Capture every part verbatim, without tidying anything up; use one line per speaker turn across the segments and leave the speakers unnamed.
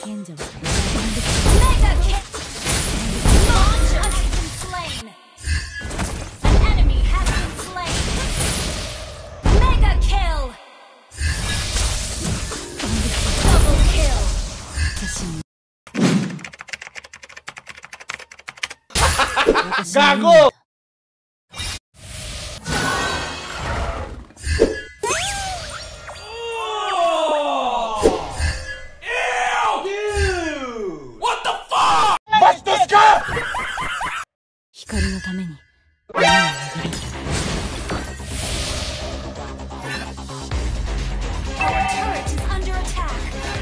kill! Montage has been slain! An enemy has been slain! Mega kill! Double kill!
Gago!
Our turret is under attack.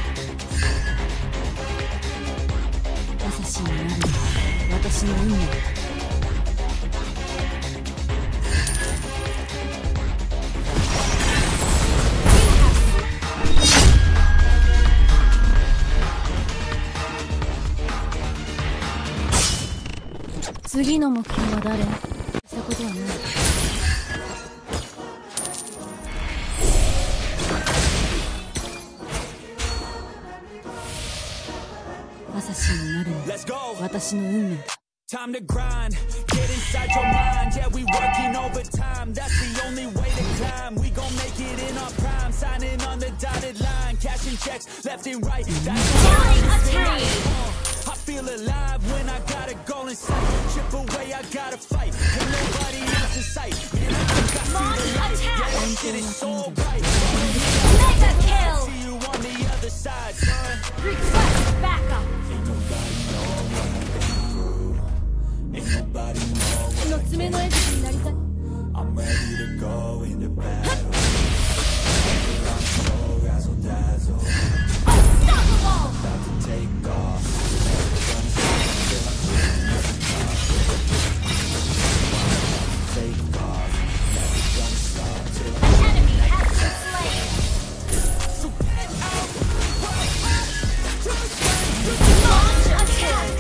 Let's go. Time to grind, get inside your mind. Yeah, we working overtime. That's the only way to climb. We gon' make it in our prime. Signing on the dotted line, cashing checks left and right. That's
attack.
I feel alive when I got a goal in sight. Chip away, I gotta fight. Ain't nobody else in sight. Man, I think I see the light. Yeah, that shit is so bright.
Mega kill.
See you on the other side, son.
Request backup.
Ain't nobody know what I've been through. Ain't nobody know what I can do. I'm ready to go into battle. I'm so razzle dazzle.
Unstoppable.
About to take off. Take off. Never gonna stop till
An enemy has been slain. Launch attack.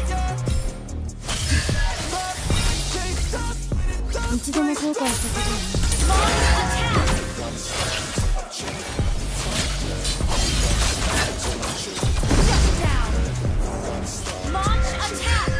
Launch attack.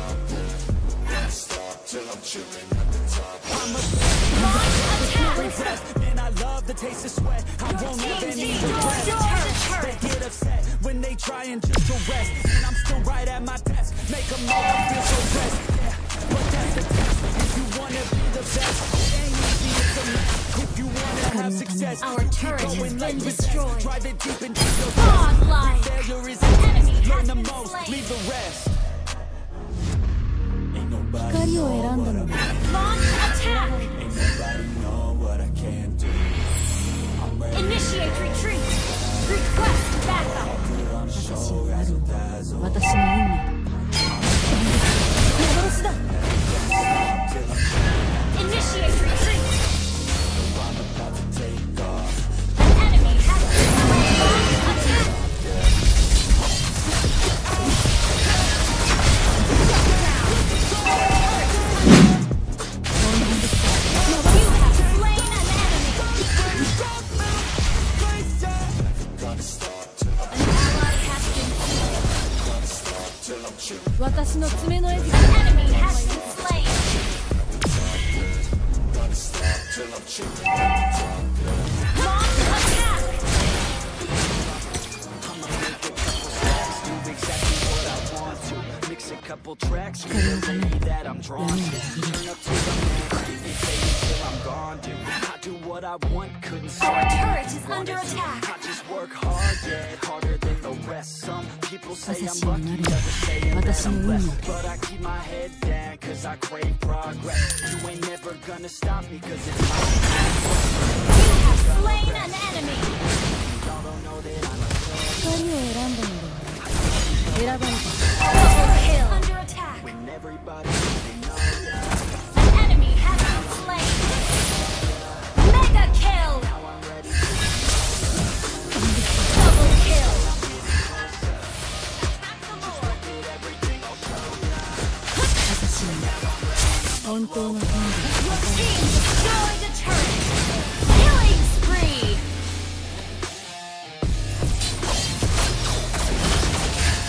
Man, I love the taste of sweat. I won't ever need to rest. They get upset when they try and just to rest. And I'm still right at my desk. Make them know I feel so blessed. Yeah, but that's the test. If you wanna be the best, it ain't easy, it's a mess. If you wanna have success,
Our turret has been destroyed.
drive it deep into your
Godlike.
failure is a
Enemy
test. Learn
has
the
been
most,
slain.
leave the rest. Ain't nobody know what I
Launch attack.
Ain't nobody know what I can do. I'm ready.
Initiate retreat. Request backup.
I'm so razzle dazzle.
Initiate retreat.
I'm about to take off.
An enemy has been slain. Launch attack. You have slain an enemy. An ally has been slain. An enemy has been slain. Launch attack.
Do exactly what I want to. Mix a couple tracks with a lady that I'm drawn to. Turn up to the max. Keep me fading till I'm gone, dude. I do what I want, couldn't start.
Our turret is under attack.
I just work hard, yeah, harder than the rest. Some people say I'm lucky, others say that I'm blessed. But I keep my head down, cause I crave progress. You ain't never gonna stop me, cause it's my
You have slain an enemy.
y'all don't know that I'm
Double kill. Under attack.
when everybody they know that
An enemy has been slain. Mega kill.
now I'm ready.
Double kill. Your team destroyed a turret. Killing spree.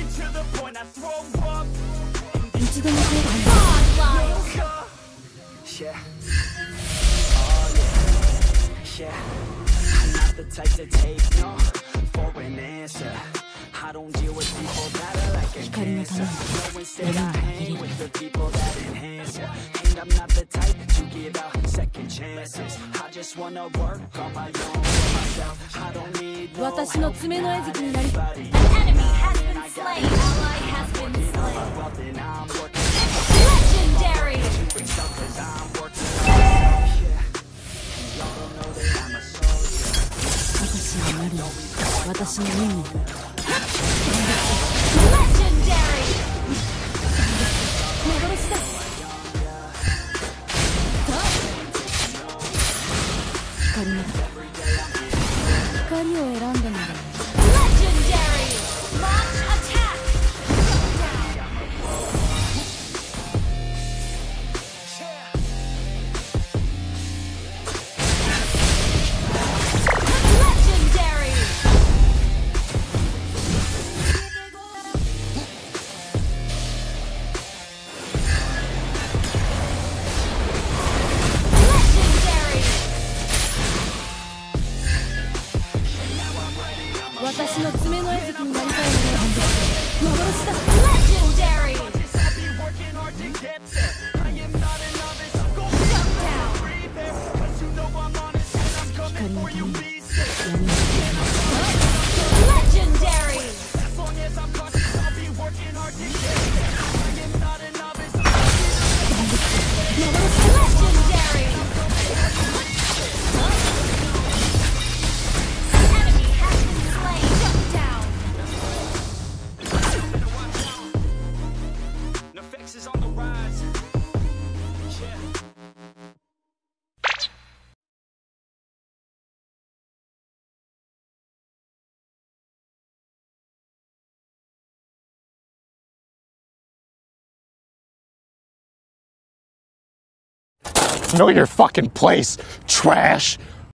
to the point I throw up.
いつでも来ればいい。
Godlike.
Yeah. Oh yeah. Yeah. I'm not the type to take no for an answer. I don't deal with people that are like a cancer. No, instead I hang with the people that enhance ya. And I'm not the type to give out second chances. I just wanna work on my own for myself. I don't need no
私の爪の餌食になりたい。
An enemy has been slain. Ally has been slain.
well then I'm working
Legendary.
doing stuff 'cause I'm working on myself. Yeah. And y'all don't know that I'm a soldier.
私はなるの。私の任務だ。
Legendary.
幻だ。光の光を選んだのだ。
Legendary. Launch attack. Legendary.
私の爪の餌食になりたいのね。幻だ。
Legendary.
I'll be working hard to get there. I am not a novice. Go
Shut down.
breathe there. 'Cause you know I'm honest and I'm coming for you. Be safe.
Legendary.
As long as I'm conscious, I'll be working hard to get there. I am not a novice.
Legendary. An enemy has been slain. Shut down.
Nefex is on the rise. Yeah.
Know your fucking place, trash.